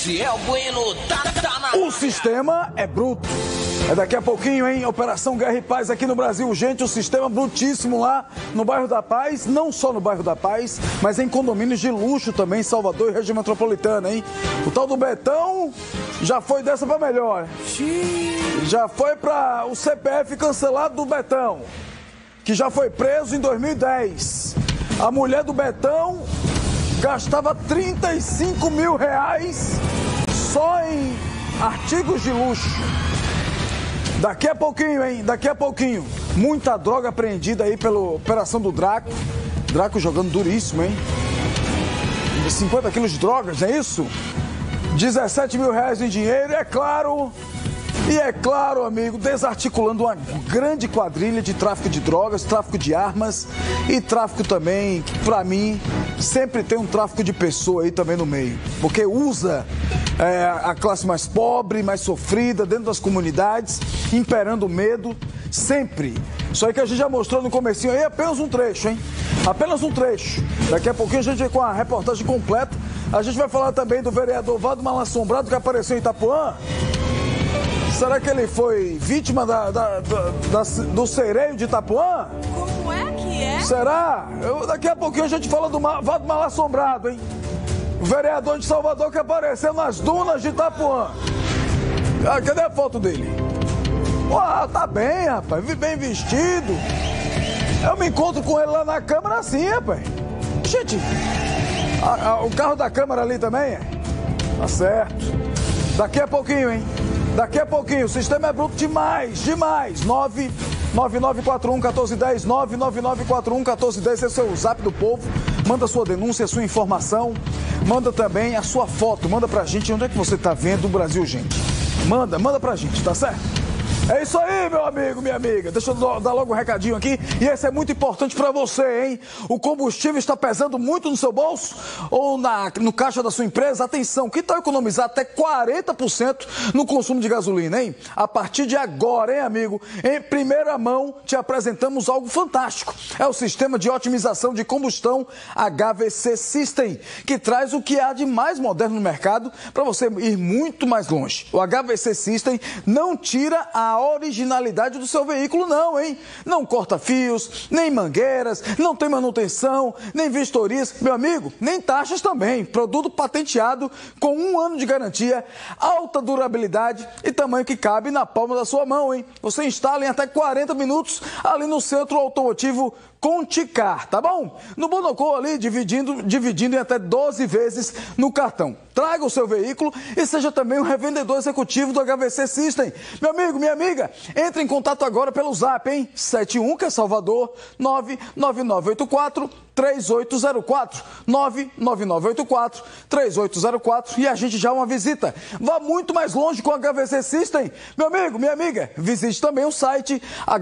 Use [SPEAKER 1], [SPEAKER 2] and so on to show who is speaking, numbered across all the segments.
[SPEAKER 1] Ziel Bueno tá na...
[SPEAKER 2] O sistema é bruto. É daqui a pouquinho, hein? Operação Guerra e Paz aqui no Brasil. Gente, o sistema brutíssimo lá no bairro da Paz. Não só no bairro da Paz, mas em condomínios de luxo também, em Salvador e região metropolitana, hein? O tal do Betão já foi dessa pra melhor. Já foi pra o CPF cancelado do Betão, que já foi preso em 2010. A mulher do Betão gastava 35 mil reais só em artigos de luxo. Daqui a pouquinho, hein? Daqui a pouquinho. Muita droga apreendida aí pela operação do Draco. Draco jogando duríssimo, hein? 50 quilos de drogas, não é isso? 17 mil reais em dinheiro, é claro. E é claro, amigo, desarticulando uma grande quadrilha de tráfico de drogas, tráfico de armas e tráfico também, que pra mim, sempre tem um tráfico de pessoa aí também no meio. Porque usa a classe mais pobre, mais sofrida, dentro das comunidades, imperando o medo, sempre. Isso aí que a gente já mostrou no comecinho aí, é apenas um trecho, hein? Apenas um trecho. Daqui a pouquinho a gente vai com a reportagem completa. A gente vai falar também do vereador Valdo Malassombrado, que apareceu em Itapuã. Será que ele foi vítima do sereio de Itapuã?
[SPEAKER 3] Como é que é?
[SPEAKER 2] Será? Daqui a pouquinho a gente fala do Valdo Malassombrado, hein? O vereador de Salvador que apareceu nas dunas de Itapuã. Ah, cadê a foto dele? Uau, tá bem, rapaz. Bem vestido. Eu me encontro com ele lá na Câmara assim, rapaz. Gente, o carro da Câmara ali também é? Tá certo. Daqui a pouquinho, hein? Daqui a pouquinho, o sistema é bruto demais, demais. 99941-1410, 99941-1410, esse é o seu zap do povo. Manda sua denúncia, sua informação, manda também a sua foto, manda pra gente onde é que você tá vendo o Brasil, gente. Manda pra gente, tá certo? É isso aí, meu amigo, minha amiga. Deixa eu dar logo um recadinho aqui. E esse é muito importante pra você, hein? O combustível está pesando muito no seu bolso ou no caixa da sua empresa? Atenção, que tal economizar até 40% no consumo de gasolina, hein? A partir de agora, hein, amigo? Em primeira mão, te apresentamos algo fantástico. É o sistema de otimização de combustão HVC System, que traz o que há de mais moderno no mercado para você ir muito mais longe. O HVC System não tira a originalidade do seu veículo não, hein? Não corta fios, nem mangueiras, não tem manutenção, nem vistorias, meu amigo, nem taxas também. Produto patenteado com 1 ano de garantia, alta durabilidade e tamanho que cabe na palma da sua mão, hein? Você instala em até 40 minutos ali no Centro Automotivo Conticar, tá bom? No Bonocô ali, dividindo em até 12 vezes no cartão. Traga o seu veículo e seja também um revendedor executivo do HVC System. Meu amigo, minha amiga, entre em contato agora pelo zap, hein? 71, que é Salvador, 99984-3804, 99984-3804 e a gente já uma visita. Vá muito mais longe com o HVC System. Meu amigo, minha amiga, visite também o site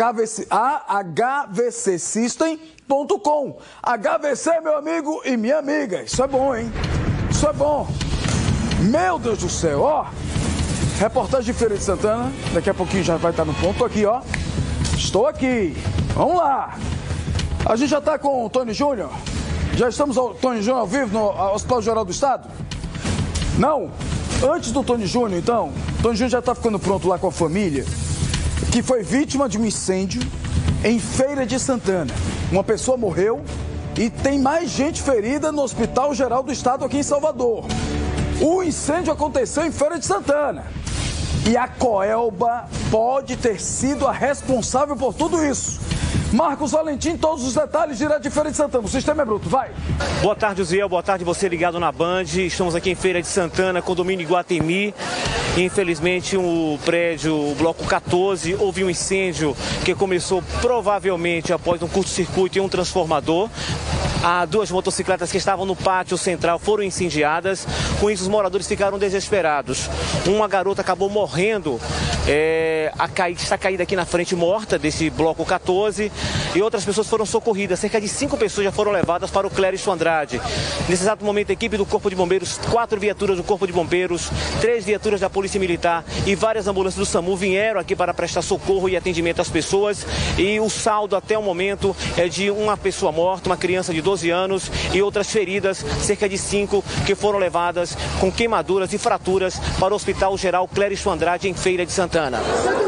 [SPEAKER 2] hvcsystem.com. HVC, meu amigo e minha amiga. Isso é bom, hein? Isso é bom. Meu Deus do céu, ó. Reportagem de Feira de Santana. Daqui a pouquinho já vai estar no ponto aqui, ó. Estou aqui. Vamos lá. A gente já está com o Tony Júnior. Já estamos ao Tony Júnior ao vivo no Hospital Geral do Estado? Não. Antes do Tony Júnior, então, o Tony Júnior já está ficando pronto lá com a família, que foi vítima de um incêndio em Feira de Santana. Uma pessoa morreu e tem mais gente ferida no Hospital Geral do Estado aqui em Salvador. O incêndio aconteceu em Feira de Santana. E a Coelba pode ter sido a responsável por tudo isso. Marcos Valentim, todos os detalhes direto de Feira de Santana. O sistema é bruto, vai.
[SPEAKER 4] Boa tarde, Ziel. Boa tarde, você ligado na Band. Estamos aqui em Feira de Santana, condomínio Iguatemi. Infelizmente, o prédio, o bloco 14, houve um incêndio que começou provavelmente após um curto-circuito em um transformador. As 2 motocicletas que estavam no pátio central foram incendiadas. Com isso, os moradores ficaram desesperados. Uma garota acabou morrendo está caída aqui na frente, morta desse bloco 14, e outras pessoas foram socorridas. Cerca de 5 pessoas já foram levadas para o Clériston Andrade. Nesse exato momento, a equipe do Corpo de Bombeiros, 4 viaturas do Corpo de Bombeiros, 3 viaturas da Polícia Militar e várias ambulâncias do SAMU vieram aqui para prestar socorro e atendimento às pessoas. E o saldo até o momento é de uma pessoa morta, uma criança de 12 anos, e outras feridas, cerca de 5, que foram levadas com queimaduras e fraturas para o Hospital Geral Clériston Andrade, em Feira de Santana.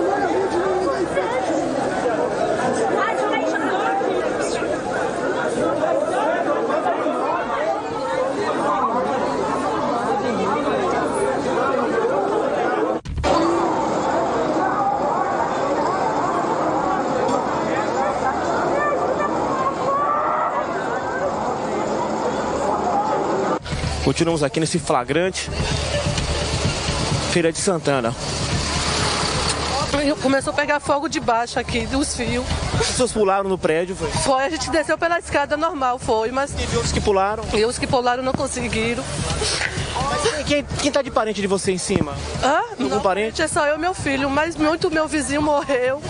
[SPEAKER 4] Continuamos aqui nesse flagrante, Feira de Santana.
[SPEAKER 3] Começou a pegar fogo de baixo aqui, dos fios.
[SPEAKER 4] As pessoas pularam no prédio, foi?
[SPEAKER 3] Foi, a gente desceu pela escada normal, foi, mas...
[SPEAKER 4] E outros que pularam?
[SPEAKER 3] E os que pularam não conseguiram.
[SPEAKER 4] Mas quem tá de parente de você em cima? Algum parente?
[SPEAKER 3] É só eu e meu filho, mas muito meu vizinho morreu.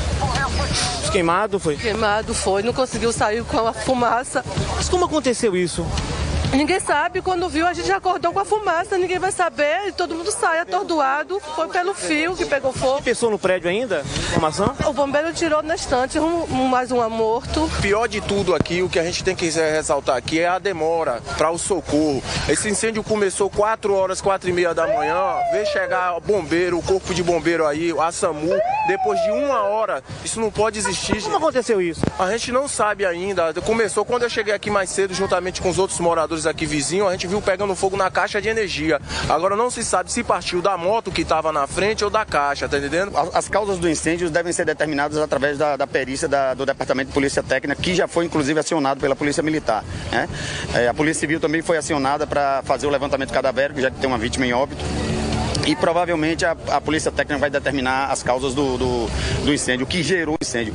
[SPEAKER 4] Queimado, foi?
[SPEAKER 3] Queimado, foi, não conseguiu sair com a fumaça.
[SPEAKER 4] Mas como aconteceu isso?
[SPEAKER 3] Ninguém sabe, quando viu a gente já acordou com a fumaça, ninguém vai saber, e todo mundo sai atordoado, foi pelo fio que pegou fogo.
[SPEAKER 4] Tem pessoa no prédio ainda? Informação?
[SPEAKER 3] O bombeiro tirou na estante, mais um morto.
[SPEAKER 5] Pior de tudo aqui, o que a gente tem que ressaltar aqui é a demora para o socorro. Esse incêndio começou 4 horas, 4h30 da manhã, veio chegar o bombeiro, o corpo de bombeiro aí, a SAMU, depois de 1 hora, isso não pode existir.
[SPEAKER 4] Como aconteceu isso?
[SPEAKER 5] A gente não sabe ainda, começou quando eu cheguei aqui mais cedo, juntamente com os outros moradores aqui vizinhos, a gente viu pegando fogo na caixa de energia. Agora não se sabe se partiu da moto que estava na frente ou da caixa, tá entendendo?
[SPEAKER 6] As causas do incêndio devem ser determinadas através da perícia do Departamento de Polícia Técnica, que já foi inclusive acionado pela Polícia Militar, né? A Polícia Civil também foi acionada para fazer o levantamento cadavérico, já que tem uma vítima em óbito. E provavelmente a Polícia Técnica vai determinar as causas do incêndio, o que gerou o incêndio.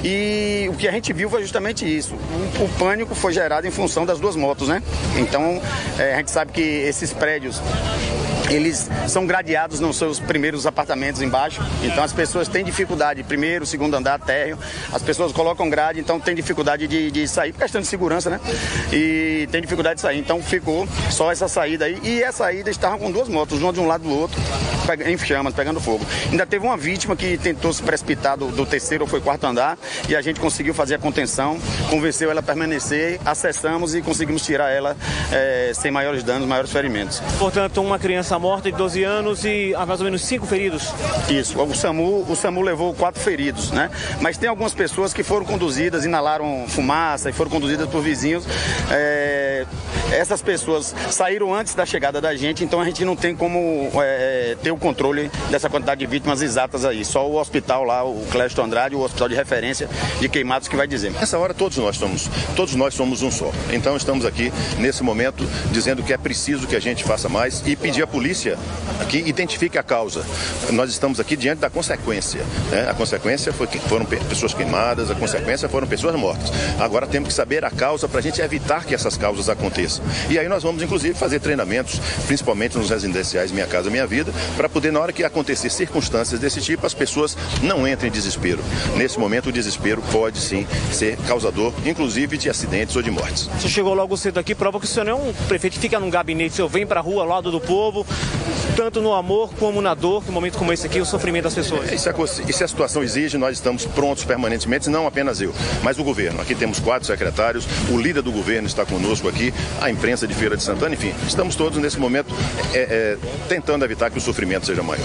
[SPEAKER 6] E o que a gente viu foi justamente isso. O pânico foi gerado em função das 2 motos, né? Então, a gente sabe que esses prédios, eles são gradeados nos seus primeiros apartamentos embaixo, então as pessoas têm dificuldade, primeiro, segundo andar, térreo, as pessoas colocam grade, então tem dificuldade de sair, por questão de segurança, né? E tem dificuldade de sair, então ficou só essa saída aí, e essa saída estavam com 2 motos, uma de um lado do outro, em chamas, pegando fogo. Ainda teve uma vítima que tentou se precipitar do 3º ou foi 4º andar, e a gente conseguiu fazer a contenção, convenceu ela a permanecer, acessamos e conseguimos tirar ela sem maiores danos, maiores ferimentos.
[SPEAKER 4] Portanto, uma criança morta de 12 anos e mais ou menos 5 feridos?
[SPEAKER 6] Isso, o SAMU levou 4 feridos, né? Mas tem algumas pessoas que foram conduzidas, inalaram fumaça e foram conduzidas por vizinhos. Essas pessoas saíram antes da chegada da gente, então a gente não tem como ter o controle dessa quantidade de vítimas exatas aí. Só o hospital lá, o Clériston Andrade, o hospital de referência de queimados que vai dizer.
[SPEAKER 7] Nessa hora todos nós somos um só. Então estamos aqui nesse momento dizendo que é preciso que a gente faça mais e pedir à polícia que identifique a causa. Nós estamos aqui diante da consequência, né? A consequência foram pessoas queimadas, a consequência foram pessoas mortas. Agora temos que saber a causa para a gente evitar que essas causas aconteçam. E aí nós vamos, inclusive, fazer treinamentos, principalmente nos residenciais Minha Casa Minha Vida, para poder, na hora que acontecer circunstâncias desse tipo, as pessoas não entrem em desespero. Nesse momento, o desespero pode, sim, ser causador, inclusive, de acidentes ou de mortes.
[SPEAKER 4] Você chegou logo cedo aqui, prova que o senhor não é um prefeito que fica num gabinete, o senhor vem para a rua, ao lado do povo, tanto no amor como na dor, que um momento como esse aqui, o sofrimento das pessoas.
[SPEAKER 7] E se a situação exige, nós estamos prontos permanentemente, não apenas eu, mas o governo. Aqui temos 4 secretários, o líder do governo está conosco aqui, a imprensa de Feira de Santana, enfim, estamos todos nesse momento tentando evitar que o sofrimento seja maior.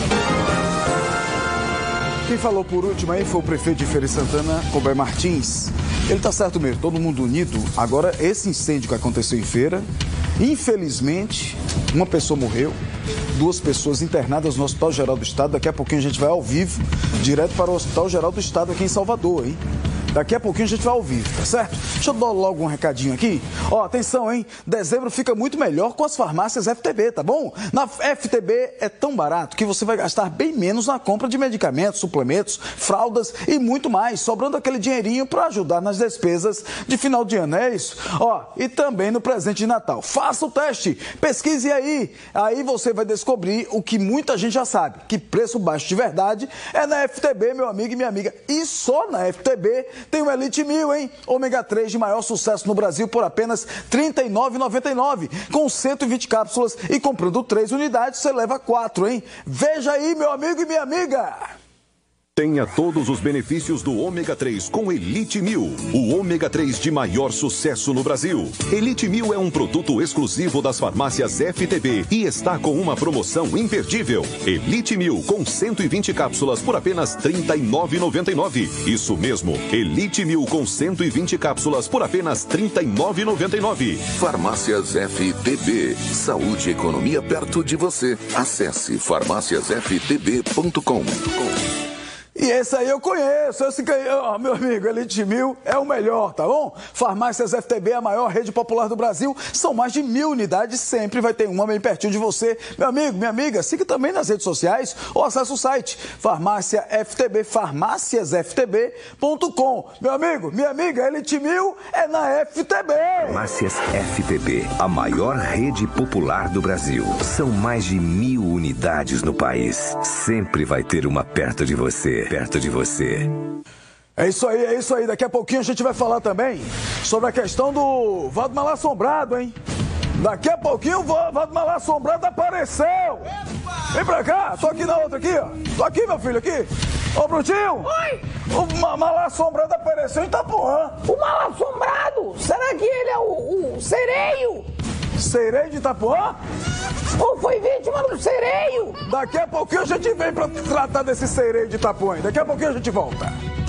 [SPEAKER 2] Quem falou por último aí foi o prefeito de Feira de Santana, Colbert Martins. Ele tá certo mesmo, todo mundo unido. Agora, esse incêndio que aconteceu em Feira, infelizmente, uma pessoa morreu, 2 pessoas internadas no Hospital Geral do Estado. Daqui a pouquinho a gente vai ao vivo, direto para o Hospital Geral do Estado aqui em Salvador, hein? Daqui a pouquinho a gente vai ao vivo, tá certo? Deixa eu dar logo um recadinho aqui. Ó, atenção, hein? Dezembro fica muito melhor com as farmácias FTB, tá bom? Na FTB é tão barato que você vai gastar bem menos na compra de medicamentos, suplementos, fraldas e muito mais, sobrando aquele dinheirinho para ajudar nas despesas de final de ano, é isso? Ó, e também no presente de Natal. Faça o teste, pesquise aí. Aí você vai descobrir o que muita gente já sabe, que preço baixo de verdade é na FTB, meu amigo e minha amiga. E só na FTB tem o Elite 1000, hein? Ômega 3 de maior sucesso no Brasil por apenas R$ 39,99, com 120 cápsulas e comprando 3 unidades você leva 4, hein? Veja aí, meu amigo e minha amiga!
[SPEAKER 8] Tenha todos os benefícios do ômega 3 com Elite 1000, o ômega 3 de maior sucesso no Brasil. Elite 1000 é um produto exclusivo das farmácias FTB e está com uma promoção imperdível. Elite 1000 com 120 cápsulas por apenas R$ 39,99. Isso mesmo, Elite 1000 com 120 cápsulas por apenas R$ 39,99.
[SPEAKER 9] Farmácias FTB. Saúde e economia perto de você. Acesse farmáciasftb.com.
[SPEAKER 2] E esse aí eu conheço, meu amigo, Elite 1000 é o melhor, tá bom? Farmácias FTB é a maior rede popular do Brasil, são mais de 1.000 unidades, sempre vai ter uma bem pertinho de você. Meu amigo, minha amiga, siga também nas redes sociais ou acesse o site Farmácia FTB, farmáciasftb.com. Meu amigo, minha amiga, Elite 1000 é na FTB.
[SPEAKER 10] Farmácias FTB, a maior rede popular do Brasil. São mais de 1.000 unidades no país. Sempre vai ter uma perto de você. Perto de você.
[SPEAKER 2] É isso aí, é isso aí. Daqui a pouquinho a gente vai falar também sobre a questão do Valdemar Assombrado, hein? Daqui a pouquinho o Valdemar Assombrado apareceu. Vem pra cá, tô aqui na outra aqui, ó. Tô aqui, meu filho, aqui. Ô, Brutinho.
[SPEAKER 11] Oi.
[SPEAKER 2] O Mal Assombrado apareceu em Itapuã.
[SPEAKER 11] O Mal Assombrado? Será que ele é o sereio?
[SPEAKER 2] Sereio de Itapuã?
[SPEAKER 11] Ou foi vítima do sereio?
[SPEAKER 2] Daqui a pouquinho a gente vem pra tratar desse sereio de Itapuã. Daqui a pouquinho a gente volta.